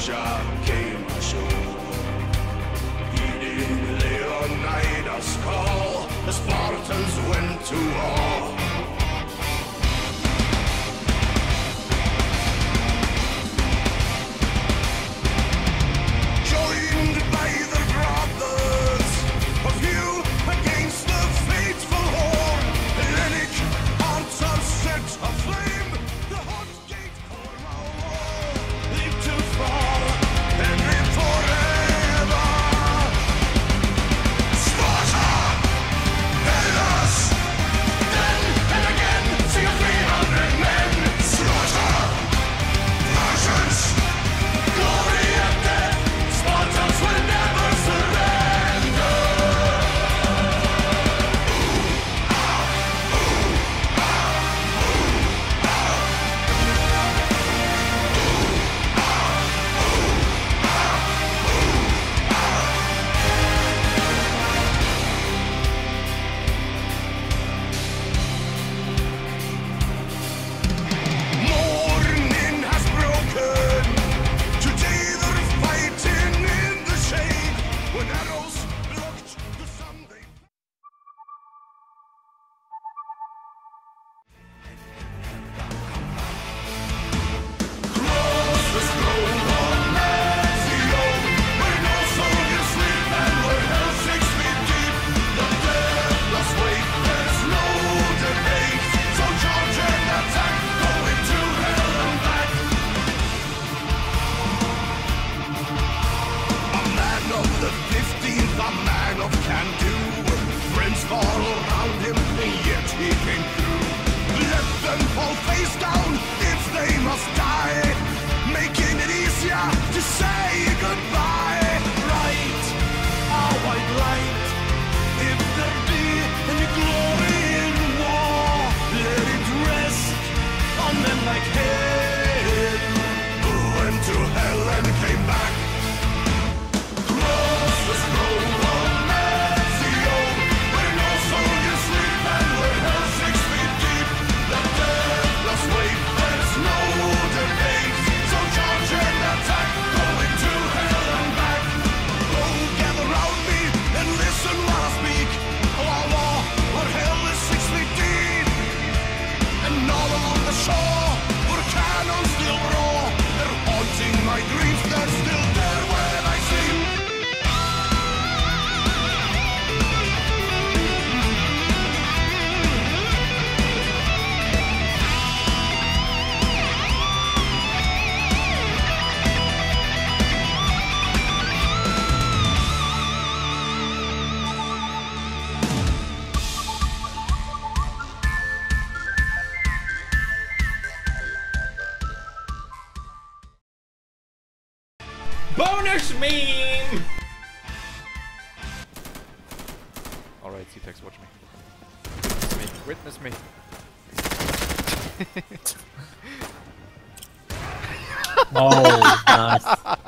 Sparta came ashore. Heeding Leonidas' call, the Spartans went to war. Joined by the brothers of you against the fateful horde, Hellenic hearts are set aflame. The hot gate for our war, live to fall and live forever. Sparta, Hellas, then and again, see a 300 men. Slaughter, Persians, glory and death. Spartans will never surrender. Morning has broken. Today they're fighting in the shade. When arrows blocked the sun, they cross the scroll on Mexion, where no soldiers sleep and where hell 6 feet deep. The deathless weight, there's no debate. So charge and attack, go into hell and back. A man of the 15th, a man of can-do. Friends fall around him, and yet he came through. Let them fall face down if they must die, making it easier to say goodbye. Right, our white light, if there be any glory in war, let it rest on men like him, who went to hell and came back. Cross the scroll on Mexion, where no soldiers sleep and where hell 6 feet deep. The deathless weight, there's no debate. So charge and attack, go into hell and back. Oh, gather round me and listen while I speak. Our war, where hell is 6 feet deep. And all along the shore, where cannons still roar, they're haunting my dreams, they're still there when I sleep. Bonus meme! Alright, C-Tex, watch me. Witness me. Oh, nice.